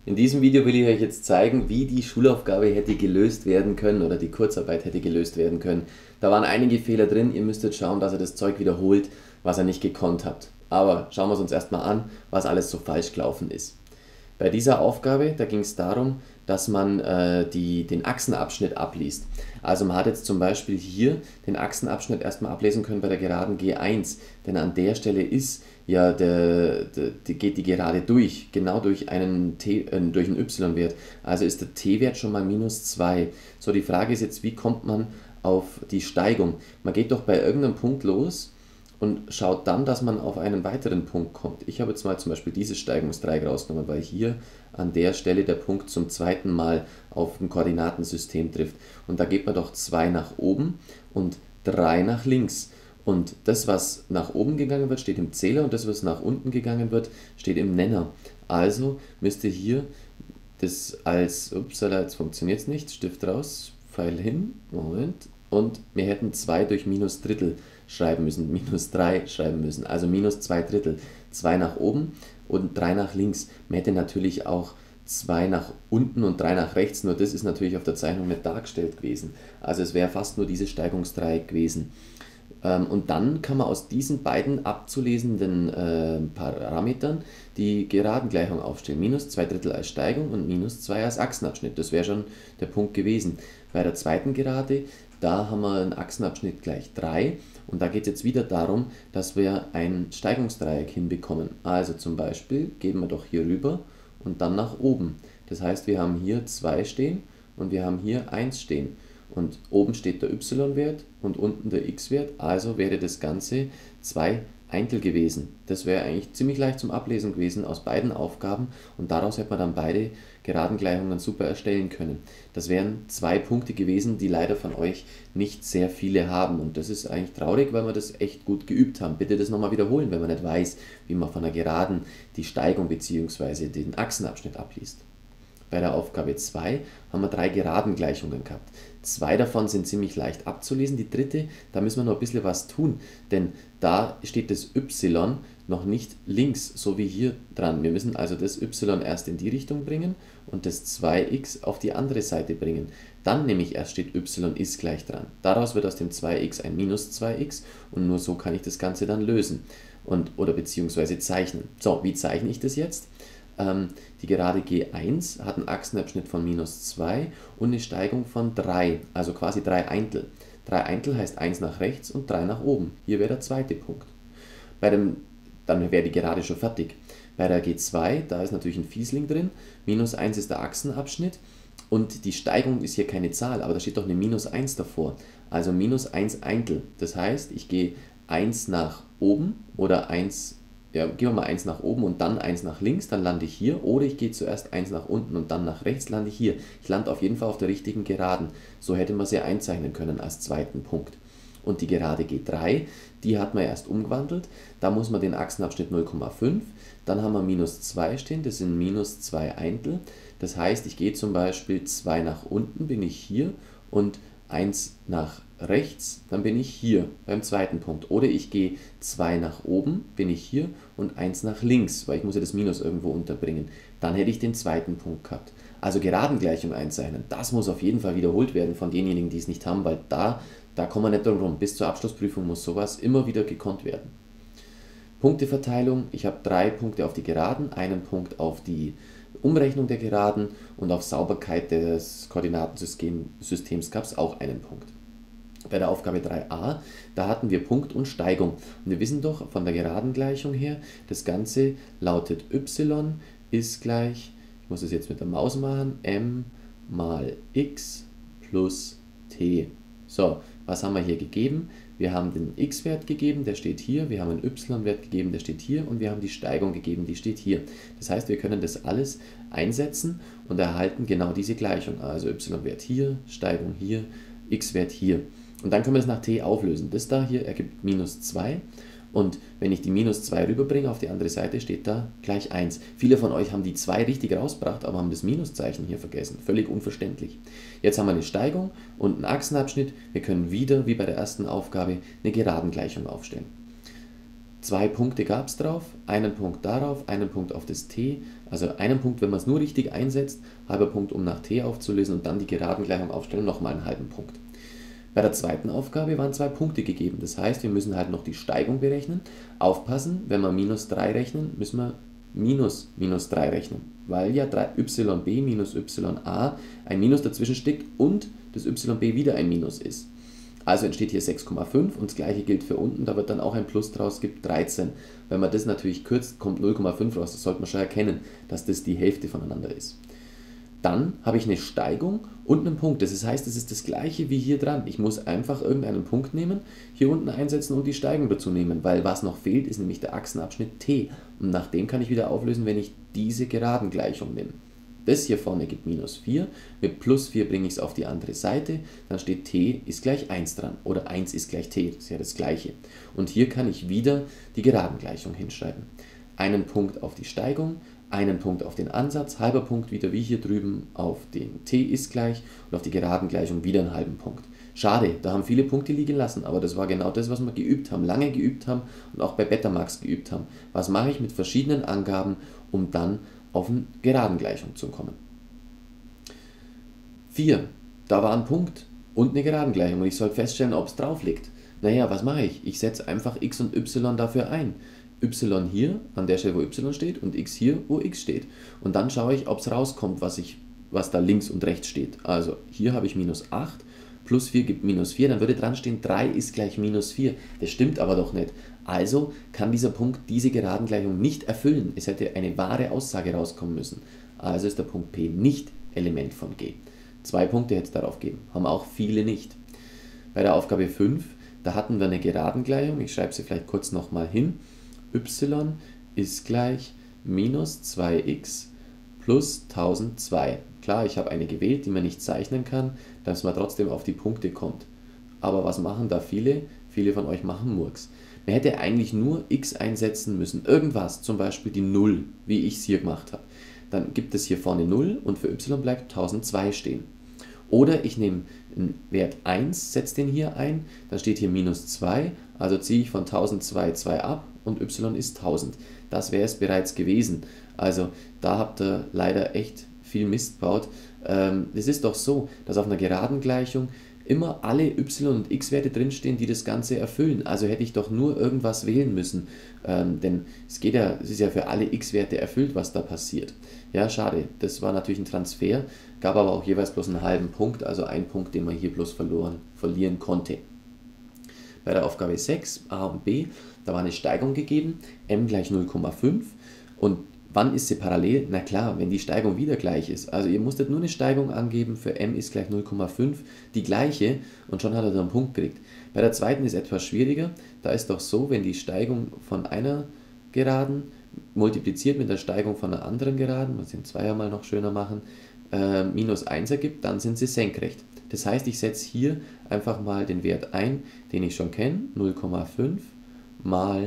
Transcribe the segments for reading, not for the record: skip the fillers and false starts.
In diesem Video will ich euch jetzt zeigen, wie die Schulaufgabe hätte gelöst werden können oder die Kurzarbeit hätte gelöst werden können. Da waren einige Fehler drin, ihr müsst jetzt schauen, dass ihr das Zeug wiederholt, was ihr nicht gekonnt habt. Aber schauen wir es uns erstmal an, was alles so falsch gelaufen ist. Bei dieser Aufgabe, da ging es darum, dass man den Achsenabschnitt abliest. Also man hat jetzt zum Beispiel hier den Achsenabschnitt erstmal ablesen können bei der Geraden G1, denn an der Stelle ist ja geht die Gerade durch, genau durch durch einen y-Wert. Also ist der t-Wert schon mal minus 2. So, die Frage ist jetzt, wie kommt man auf die Steigung? Man geht doch bei irgendeinem Punkt los und schaut dann, dass man auf einen weiteren Punkt kommt. Ich habe jetzt mal zum Beispiel dieses Steigungsdreieck rausgenommen, weil hier an der Stelle der Punkt zum zweiten Mal auf ein Koordinatensystem trifft. Und da geht man doch 2 nach oben und 3 nach links. Und das, was nach oben gegangen wird, steht im Zähler und das, was nach unten gegangen wird, steht im Nenner. Also müsste hier das als, upsala, jetzt funktioniert es nicht, Stift raus, Pfeil hin, Moment, und wir hätten 2 durch minus Drittel schreiben müssen, minus 3 schreiben müssen, also minus 2 Drittel, 2 nach oben und 3 nach links. Man hätte natürlich auch 2 nach unten und 3 nach rechts, nur das ist natürlich auf der Zeichnung nicht dargestellt gewesen. Also es wäre fast nur dieses Steigungsdreieck gewesen. Und dann kann man aus diesen beiden abzulesenden Parametern die Geradengleichung aufstellen. Minus 2 Drittel als Steigung und minus 2 als Achsenabschnitt. Das wäre schon der Punkt gewesen. Bei der zweiten Gerade, da haben wir einen Achsenabschnitt gleich 3 und da geht es jetzt wieder darum, dass wir ein Steigungsdreieck hinbekommen. Also zum Beispiel gehen wir doch hier rüber und dann nach oben. Das heißt, wir haben hier 2 stehen und wir haben hier 1 stehen. Und oben steht der y-Wert und unten der x-Wert, also wäre das Ganze 2 Eintel gewesen. Das wäre eigentlich ziemlich leicht zum Ablesen gewesen aus beiden Aufgaben und daraus hätte man dann beide Geradengleichungen super erstellen können. Das wären 2 Punkte gewesen, die leider von euch nicht sehr viele haben und das ist eigentlich traurig, weil wir das echt gut geübt haben. Bitte das nochmal wiederholen, wenn man nicht weiß, wie man von einer Geraden die Steigung bzw. den Achsenabschnitt abliest. Bei der Aufgabe 2 haben wir 3 Geradengleichungen gehabt. 2 davon sind ziemlich leicht abzulesen, die dritte, da müssen wir noch ein bisschen was tun, denn da steht das y noch nicht links, so wie hier dran. Wir müssen also das y erst in die Richtung bringen und das 2x auf die andere Seite bringen. Dann nämlich erst steht y ist gleich dran. Daraus wird aus dem 2x ein minus 2x und nur so kann ich das Ganze dann lösen oder beziehungsweise zeichnen. So, wie zeichne ich das jetzt? Die Gerade G1 hat einen Achsenabschnitt von minus 2 und eine Steigung von 3, also quasi 3 Eintel. 3 Eintel heißt 1 nach rechts und 3 nach oben. Hier wäre der zweite Punkt. Dann wäre die Gerade schon fertig. Bei der G2, da ist natürlich ein Fiesling drin, minus 1 ist der Achsenabschnitt und die Steigung ist hier keine Zahl, aber da steht doch eine minus 1 davor. Also minus 1 Eintel. Das heißt, ich gehe 1 nach oben oder 1 ja, gehen wir mal 1 nach oben und dann 1 nach links, dann lande ich hier. Oder ich gehe zuerst 1 nach unten und dann nach rechts, lande ich hier. Ich lande auf jeden Fall auf der richtigen Geraden. So hätte man sie einzeichnen können als zweiten Punkt. Und die Gerade G3, die hat man erst umgewandelt. Da muss man den Achsenabschnitt 0,5. Dann haben wir minus 2 stehen, das sind minus 2 Eintel. Das heißt, ich gehe zum Beispiel 2 nach unten, bin ich hier und 1 nach rechts, dann bin ich hier beim zweiten Punkt. Oder ich gehe 2 nach oben, bin ich hier und 1 nach links, weil ich muss ja das Minus irgendwo unterbringen. Dann hätte ich den zweiten Punkt gehabt. Also Geradengleichung einzeichnen, das muss auf jeden Fall wiederholt werden von denjenigen, die es nicht haben, weil da kommen wir nicht drum rum. Bis zur Abschlussprüfung muss sowas immer wieder gekonnt werden. Punkteverteilung, ich habe 3 Punkte auf die Geraden, einen Punkt auf die Umrechnung der Geraden und auf Sauberkeit des Koordinatensystems gab es auch einen Punkt. Bei der Aufgabe 3a, da hatten wir Punkt und Steigung. Und wir wissen doch von der Geradengleichung her, das Ganze lautet y ist gleich, ich muss es jetzt mit der Maus machen, m mal x plus t. So, was haben wir hier gegeben? Wir haben den x-Wert gegeben, der steht hier, wir haben einen y-Wert gegeben, der steht hier und wir haben die Steigung gegeben, die steht hier. Das heißt, wir können das alles einsetzen und erhalten genau diese Gleichung. Also y-Wert hier, Steigung hier, x-Wert hier. Und dann können wir das nach t auflösen. Das da hier ergibt minus 2 und wenn ich die minus 2 rüberbringe auf die andere Seite, steht da gleich 1. Viele von euch haben die 2 richtig rausgebracht, aber haben das Minuszeichen hier vergessen. Völlig unverständlich. Jetzt haben wir eine Steigung und einen Achsenabschnitt. Wir können wieder, wie bei der ersten Aufgabe, eine Geradengleichung aufstellen. 2 Punkte gab es drauf, einen Punkt darauf, einen Punkt auf das t, also einen Punkt, wenn man es nur richtig einsetzt, halber Punkt, um nach t aufzulösen und dann die Geradengleichung aufstellen, nochmal einen halben Punkt. Bei der zweiten Aufgabe waren 2 Punkte gegeben, das heißt, wir müssen halt noch die Steigung berechnen. Aufpassen, wenn wir minus 3 rechnen, müssen wir minus 3 rechnen, weil ja yb minus ya ein Minus dazwischen steckt und das yb wieder ein Minus ist. Also entsteht hier 6,5 und das gleiche gilt für unten, da wird dann auch ein Plus draus, gibt 13. Wenn man das natürlich kürzt, kommt 0,5 raus, das sollte man schon erkennen, dass das die Hälfte voneinander ist. Dann habe ich eine Steigung und einen Punkt, das heißt, es ist das gleiche wie hier dran. Ich muss einfach irgendeinen Punkt nehmen, hier unten einsetzen und die Steigung dazu nehmen, weil was noch fehlt, ist nämlich der Achsenabschnitt t. Und nach dem kann ich wieder auflösen, wenn ich diese Geradengleichung nehme. Das hier vorne gibt minus 4, mit plus 4 bringe ich es auf die andere Seite, dann steht t ist gleich 1 dran oder 1 ist gleich t, das ist ja das gleiche. Und hier kann ich wieder die Geradengleichung hinschreiben. Einen Punkt auf die Steigung, einen Punkt auf den Ansatz, halber Punkt wieder wie hier drüben auf den t ist gleich und auf die Geradengleichung wieder einen halben Punkt. Schade, da haben viele Punkte liegen lassen, aber das war genau das, was wir geübt haben, lange geübt haben und auch bei Betamax geübt haben. Was mache ich mit verschiedenen Angaben, um dann auf eine Geradengleichung zu kommen. 4. Da war ein Punkt und eine Geradengleichung und ich soll feststellen, ob es drauf liegt. Naja, was mache ich? Ich setze einfach x und y dafür ein. Y hier, an der Stelle, wo y steht, und x hier, wo x steht. Und dann schaue ich, ob es rauskommt, was da links und rechts steht. Also hier habe ich minus 8, plus 4 gibt minus 4, dann würde dran stehen, 3 ist gleich minus 4. Das stimmt aber doch nicht. Also kann dieser Punkt diese Geradengleichung nicht erfüllen. Es hätte eine wahre Aussage rauskommen müssen. Also ist der Punkt P nicht Element von G. 2 Punkte hätte es darauf gegeben, haben auch viele nicht. Bei der Aufgabe 5, da hatten wir eine Geradengleichung, ich schreibe sie vielleicht kurz nochmal hin. Y ist gleich minus 2x plus 1002. Klar, ich habe eine gewählt, die man nicht zeichnen kann, dass man trotzdem auf die Punkte kommt. Aber was machen da viele? Viele von euch machen Murks. Man hätte eigentlich nur x einsetzen müssen, irgendwas, zum Beispiel die 0, wie ich es hier gemacht habe. Dann gibt es hier vorne 0 und für y bleibt 1002 stehen. Oder ich nehme einen Wert 1, setze den hier ein, dann steht hier minus 2, also ziehe ich von 1002 2 ab und y ist 1000. Das wäre es bereits gewesen. Also da habt ihr leider echt viel Mist gebaut. Es ist doch so, dass auf einer Geradengleichung immer alle y- und x-Werte drinstehen, die das Ganze erfüllen. Also hätte ich doch nur irgendwas wählen müssen, denn es ist ja für alle x-Werte erfüllt, was da passiert. Ja, schade, das war natürlich ein Transfer, gab aber auch jeweils bloß einen halben Punkt, also einen Punkt, den man hier bloß verlieren konnte. Bei der Aufgabe 6, a und b, da war eine Steigung gegeben, m gleich 0,5 und wann ist sie parallel? Na klar, wenn die Steigung wieder gleich ist. Also ihr musstet nur eine Steigung angeben, für m ist gleich 0,5, die gleiche und schon hat er einen Punkt gekriegt. Bei der zweiten ist etwas schwieriger, da ist doch so, wenn die Steigung von einer Geraden multipliziert mit der Steigung von einer anderen Geraden, was den Zweier mal noch schöner machen, minus 1 ergibt, dann sind sie senkrecht. Das heißt, ich setze hier einfach mal den Wert ein, den ich schon kenne, 0,5 mal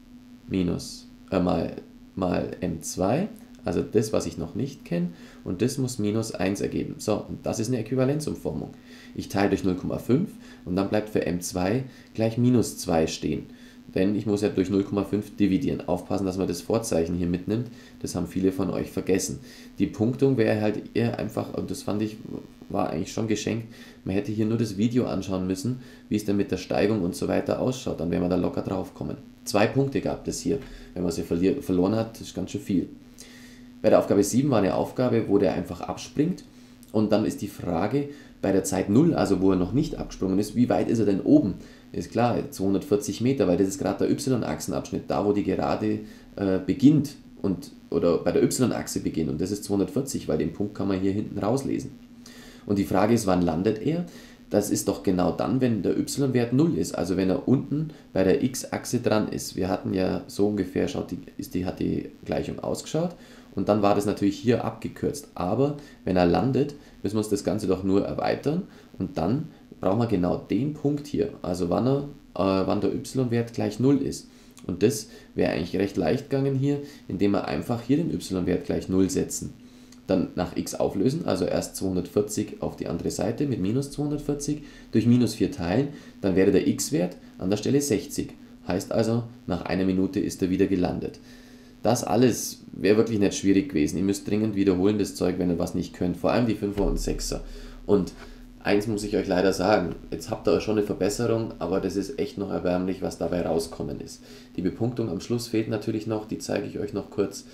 m2, also das, was ich noch nicht kenne, und das muss minus 1 ergeben. So, und das ist eine Äquivalenzumformung. Ich teile durch 0,5 und dann bleibt für m2 gleich minus 2 stehen. Denn ich muss ja durch 0,5 dividieren. Aufpassen, dass man das Vorzeichen hier mitnimmt. Das haben viele von euch vergessen. Die Punktung wäre halt eher einfach, und das fand ich, war eigentlich schon geschenkt, man hätte hier nur das Video anschauen müssen, wie es denn mit der Steigung und so weiter ausschaut. Dann wäre man da locker drauf kommen. 2 Punkte gab es hier. Wenn man sie verloren hat, ist ganz schön viel. Bei der Aufgabe 7 war eine Aufgabe, wo der einfach abspringt. Und dann ist die Frage, bei der Zeit 0, also wo er noch nicht abgesprungen ist, wie weit ist er denn oben? Ist klar, 240 Meter, weil das ist gerade der y-Achsenabschnitt, da wo die Gerade beginnt oder bei der y-Achse beginnt. Und das ist 240, weil den Punkt kann man hier hinten rauslesen. Und die Frage ist, wann landet er? Das ist doch genau dann, wenn der y-Wert 0 ist, also wenn er unten bei der x-Achse dran ist. Wir hatten ja so ungefähr, hat die Gleichung ausgeschaut und dann war das natürlich hier abgekürzt. Aber wenn er landet, müssen wir uns das Ganze doch nur erweitern und dann brauchen wir genau den Punkt hier, also wann der y-Wert gleich 0 ist. Und das wäre eigentlich recht leicht gegangen hier, indem wir einfach hier den y-Wert gleich 0 setzen. Dann nach x auflösen, also erst 240 auf die andere Seite mit minus 240, durch minus 4 teilen, dann wäre der x-Wert an der Stelle 60. Heißt also, nach einer Minute ist er wieder gelandet. Das alles wäre wirklich nicht schwierig gewesen. Ihr müsst dringend wiederholen das Zeug, wenn ihr was nicht könnt. Vor allem die 5er und 6er. Und eins muss ich euch leider sagen, jetzt habt ihr schon eine Verbesserung, aber das ist echt noch erbärmlich, was dabei rauskommen ist. Die Bepunktung am Schluss fehlt natürlich noch, die zeige ich euch noch kurz.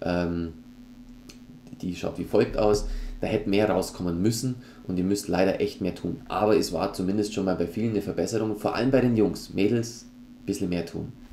Die schaut wie folgt aus. Da hätte mehr rauskommen müssen und ihr müsst leider echt mehr tun. Aber es war zumindest schon mal bei vielen eine Verbesserung, vor allem bei den Jungs. Mädels, ein bisschen mehr tun.